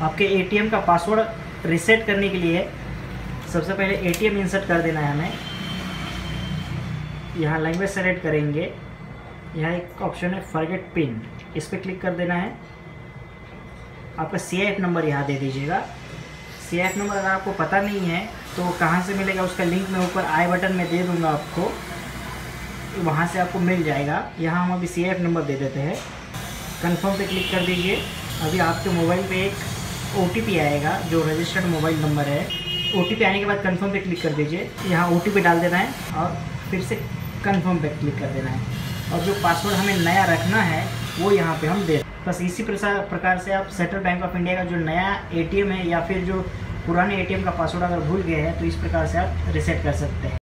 आपके एटीएम का password reset करने के लिए सबसे पहले एटीएम इंसर्ट कर देना है हमें। यहाँ लैंग्वेज सेलेक्ट करेंगे, यहाँ एक ऑप्शन है फॉरगेट पिन, इस पर क्लिक कर देना है। आपका CIF नंबर यहाँ दे दीजिएगा। CIF नंबर अगर आपको पता नहीं है तो कहाँ से मिलेगा, उसका लिंक मैं ऊपर आई बटन में दे दूँगा आपको, वहाँ से आपको मिल जाएगा। यहाँ हम अभी CIF नंबर दे देते हैं, कंफर्म पे क्लिक कर दीजिए। अभी आपके मोबाइल पे एक OTP आएगा जो रजिस्टर्ड मोबाइल नंबर है। OTP आने के बाद कंफर्म पे क्लिक कर दीजिए। यहाँ OTP डाल देना है और फिर से कंफर्म पे क्लिक कर देना है। और जो पासवर्ड हमें नया रखना है वो यहाँ पे हम दे। बस इसी प्रकार से आप सेंट्रल बैंक ऑफ इंडिया का जो नया ATM है या फिर जो पुराने ATM का पासवर्ड अगर भूल गए हैं तो इस प्रकार से आप रीसेट कर सकते हैं।